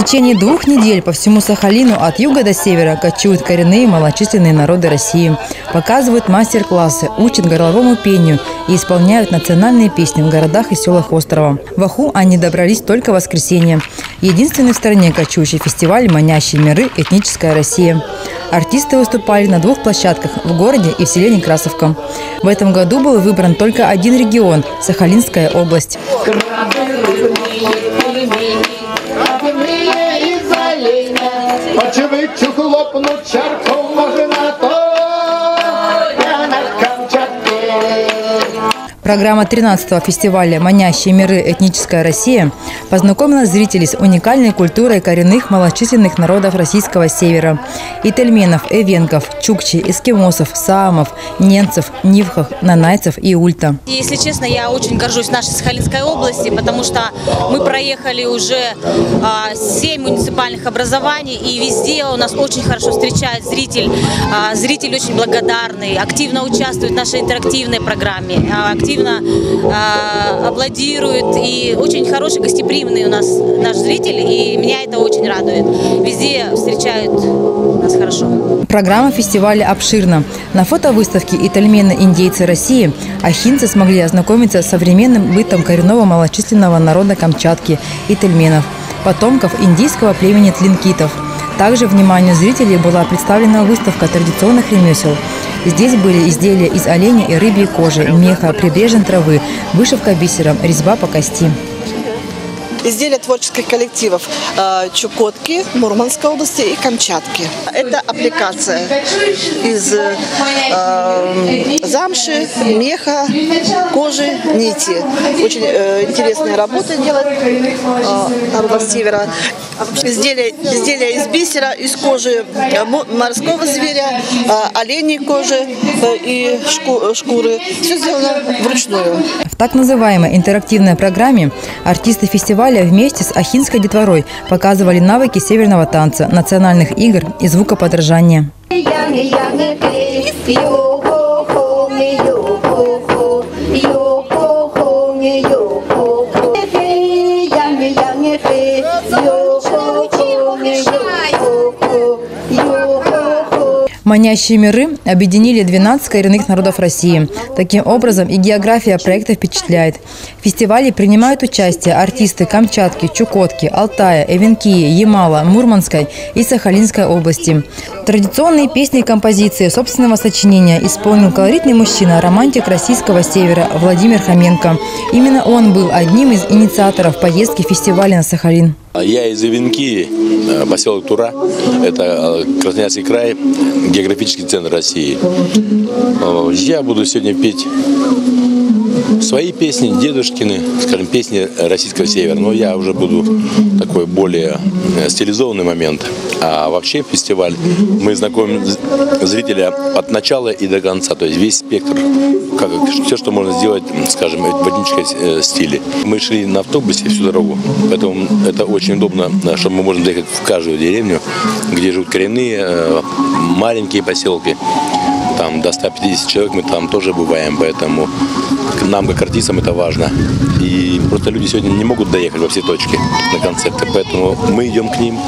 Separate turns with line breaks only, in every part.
течение 2 недель по всему Сахалину от юга до севера кочуют коренные малочисленные народы России. Показывают мастер-классы, учат горловому пению и исполняют национальные песни в городах и селах острова. В Оху они добрались только в воскресенье. Единственный в стране кочующий фестиваль «Манящие миры. Этническая Россия». Артисты выступали на 2 площадках – в городе и в селе Некрасовка. В этом году был выбран только один регион – Сахалинская область. Программа 13-го фестиваля «Манящие миры. Этническая Россия» познакомила зрителей с уникальной культурой коренных малочисленных народов российского севера – ительменов, эвенков, чукчи, эскимосов, саамов, ненцев, нивхов, нанайцев и ульта.
Если честно, я очень горжусь нашей Сахалинской области, потому что мы проехали уже 7 муниципальных образований, и везде у нас очень хорошо встречает зритель. Зритель очень благодарный, активно участвует в нашей интерактивной программе, активно аплодирует, и очень хороший, гостеприимный у нас наш зритель, и меня это очень радует. Везде встречают нас хорошо.
Программа фестиваля обширна. На фотовыставке «Ительмены. Индейцы России» ахинцы смогли ознакомиться с современным бытом коренного малочисленного народа Камчатки – ительменов, потомков индийского племени тлинкитов. Также вниманию зрителей была представлена выставка традиционных ремесел. Здесь были изделия из оленя и рыбьей кожи, меха, прибрежной травы, вышивка бисером, резьба по кости.
Изделия творческих коллективов Чукотки, Мурманской области и Камчатки. Это аппликация из замши, меха, кожи, нити. Очень интересные работы делает народ севера. Изделия из бисера, из кожи морского зверя, оленей кожи и шкуры. Все сделано вручную.
В так называемой интерактивной программе артисты фестиваля вместе с ахинской детворой показывали навыки северного танца, национальных игр и звукоподражания. «Манящие миры» объединили 12 коренных народов России. Таким образом, и география проекта впечатляет. В фестивале принимают участие артисты Камчатки, Чукотки, Алтая, Эвенкии, Ямала, Мурманской и Сахалинской области. Традиционные песни и композиции собственного сочинения исполнил колоритный мужчина, романтик российского севера Владимир Хоменко. Именно он был одним из инициаторов поездки фестиваля на Сахалин.
Я из Эвенкии, поселок Тура, это Красноярский край, географический центр России. Я буду сегодня петь свои песни, дедушкины, скажем, песни российского севера. Но я уже буду такой более стилизованный момент. А вообще фестиваль мы знакомим зрителя от начала и до конца, то есть весь спектр, все, что можно сделать, скажем, в этническом стиле. Мы шли на автобусе всю дорогу, поэтому это очень удобно, что мы можем доехать в каждую деревню, где живут коренные, маленькие поселки. Там до 150 человек мы там тоже бываем, поэтому нам, как артистам, это важно. И просто люди сегодня не могут доехать во все точки на концерты, поэтому мы идем к ним.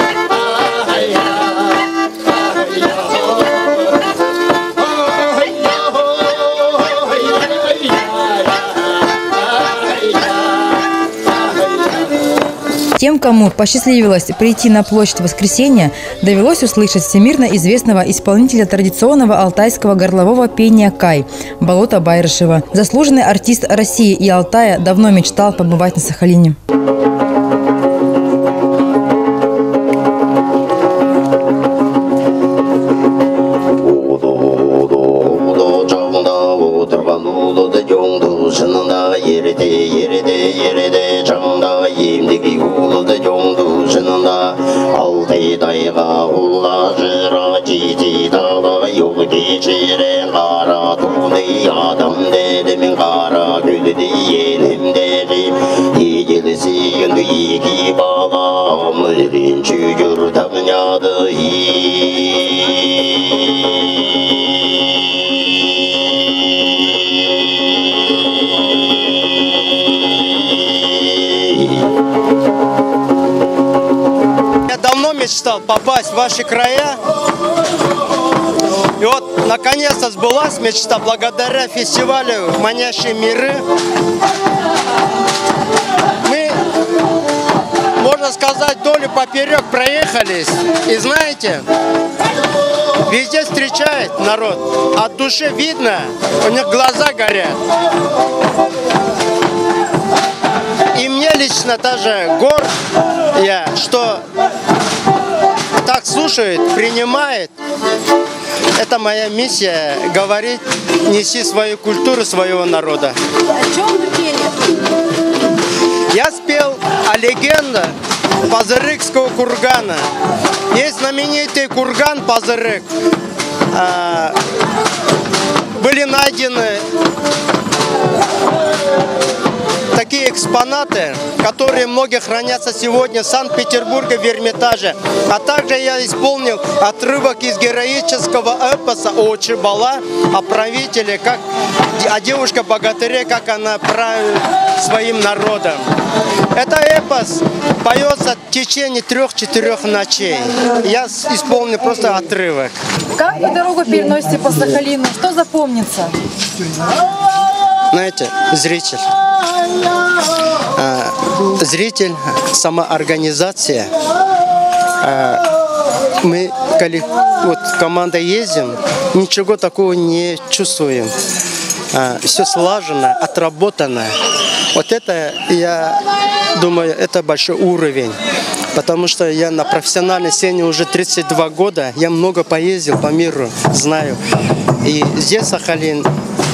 Тем, кому посчастливилось прийти на площадь воскресенья, довелось услышать всемирно известного исполнителя традиционного алтайского горлового пения «Кай» Болота Байрышева. Заслуженный артист России и Алтая давно мечтал побывать на Сахалине.
мечтал попасть в ваши края. И вот, наконец-то сбылась мечта благодаря фестивалю «Манящие миры». Мы, можно сказать, вдоль и поперек проехались. И знаете, везде встречает народ. От души видно, у них глаза горят. И мне лично даже горд я, что так слушает, принимает. Это моя миссия — говорить, неси свою культуру своего народа.
О чем вы пели?
Я спел о легенде Пазырыкского кургана. Есть знаменитый курган Пазырык. Были найдены такие экспонаты, которые многие хранятся сегодня в Санкт-Петербурге в Эрмитаже. А также я исполнил отрывок из героического эпоса о Чебала, о правителе, как о девушке-богатыре, как она правит своим народом. Это эпос поется в течение 3-4 ночей. Я исполнил просто отрывок.
Как вы дорогу переносите по Сахалину? Что запомнится?
Знаете, зритель. Зритель, самоорганизация. Мы, вот команда ездим, ничего такого не чувствуем. Все слажено, отработано. Вот это, я думаю, это большой уровень. Потому что я на профессиональной сцене уже 32 года. Я много поездил по миру, знаю. И здесь Сахалин,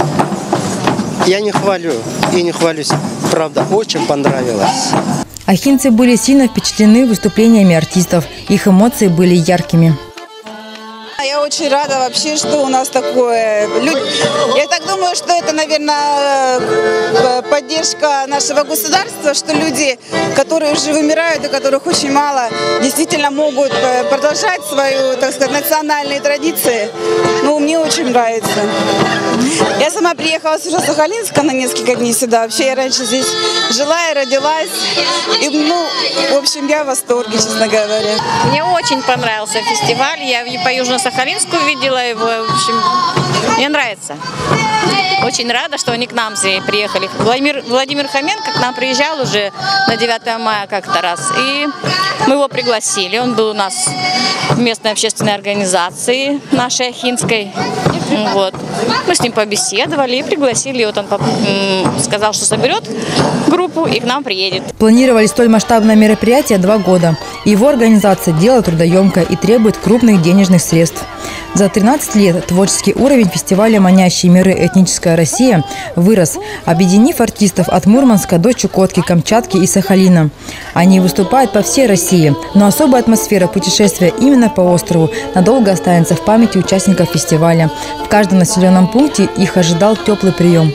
я не хвалю и не хвалюсь. Правда, очень понравилось.
Ахинцы были сильно впечатлены выступлениями артистов. Их эмоции были яркими.
Я очень рада вообще, что у нас такое. Я так думаю, что это, наверное, поддержка нашего государства, что люди, которые уже вымирают и которых очень мало, действительно могут продолжать свою, так сказать, национальные традиции. Ну, мне очень нравится. Я сама приехала с Сахалинска на несколько дней сюда. Вообще, я раньше здесь жила и родилась. И, ну, в общем, я в восторге, честно говоря.
Мне очень понравился фестиваль. Я по Южно-Сахалинску видела его. В общем, мне нравится. Очень рада, что они к нам приехали. Владимир Хоменко к нам приезжал уже на 9 мая как-то раз. И мы его пригласили. Он был у нас в местной общественной организации нашей ахинской. Вот. Мы с ним побеседовали и пригласили. Вот он сказал, что соберет группу и к нам приедет.
Планировали столь масштабное мероприятие 2 года. Его организация – дело трудоемкое и требует крупных денежных средств. За 13 лет творческий уровень фестиваля «Манящие миры. Этническая Россия» вырос, объединив артистов от Мурманска до Чукотки, Камчатки и Сахалина. Они выступают по всей России, но особая атмосфера путешествия именно по острову надолго останется в памяти участников фестиваля. В каждом населенном пункте их ожидал теплый прием.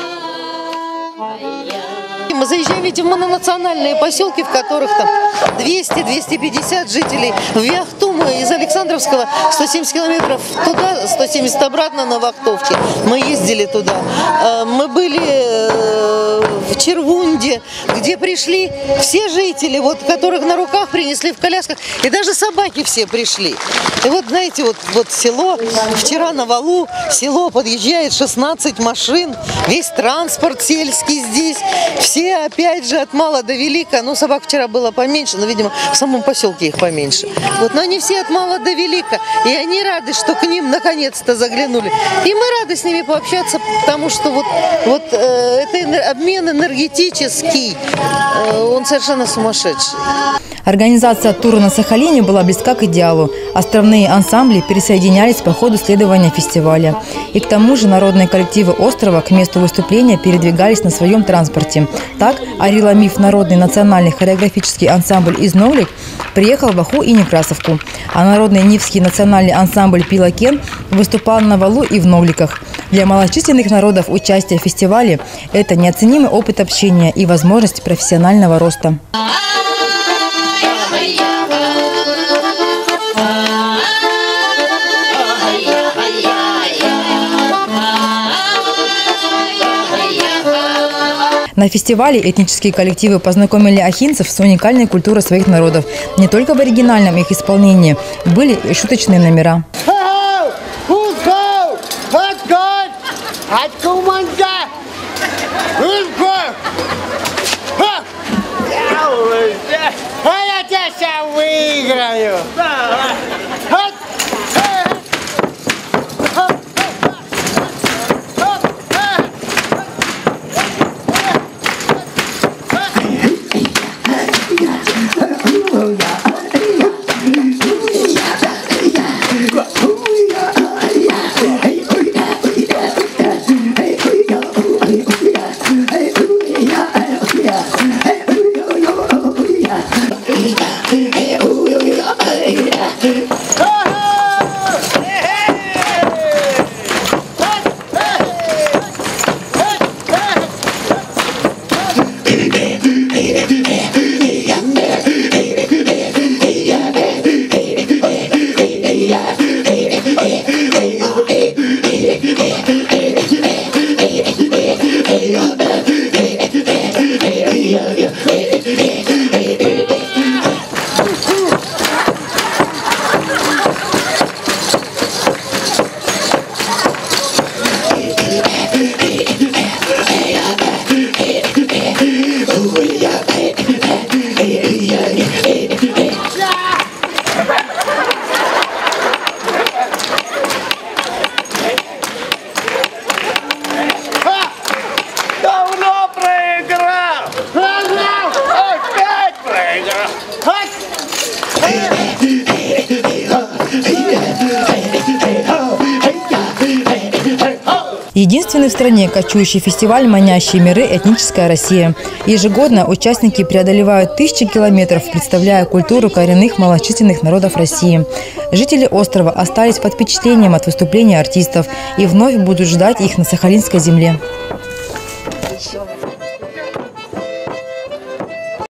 Мы заезжаем, видим, мононациональные поселки, в которых там 200-250 жителей. В Яхту мы из Александровского 170 километров туда, 170 обратно на Вахтовке. Мы ездили туда. Мы были в Червунде, где пришли все жители, вот, которых на руках принесли в колясках. И даже собаки все пришли. И вот, знаете, вот село, вчера на валу, село подъезжает 16 машин, весь транспорт сельский здесь. Все, опять же, от мала до велика. Ну, собак вчера было поменьше, но, видимо, в самом поселке их поменьше. Вот, но они все от мала до велика. И они рады, что к ним наконец-то заглянули. И мы рады с ними пообщаться, потому что это обмен энергетический, он совершенно сумасшедший.
Организация тура на Сахалине была близка к идеалу. Островные ансамбли присоединялись по ходу следования фестиваля. И к тому же народные коллективы острова к месту выступления передвигались на своем транспорте. Так, Ариламиф, народный национальный хореографический ансамбль из Новлик, приехал в Аху и Некрасовку. А народный Нивский национальный ансамбль Пилакен выступал на Валу и в Новликах. Для малочисленных народов участие в фестивале – это неоценимый опыт общения и возможность профессионального роста. На фестивале этнические коллективы познакомили ахинцев с уникальной культурой своих народов. Не только в оригинальном их исполнении, были и шуточные номера.
Я тебя сейчас выиграю! Давно проиграл! Опять проиграл!
Единственный в стране кочующий фестиваль «Манящие миры. Этническая Россия». Ежегодно участники преодолевают тысячи километров, представляя культуру коренных малочисленных народов России. Жители острова остались под впечатлением от выступления артистов и вновь будут ждать их на Сахалинской земле.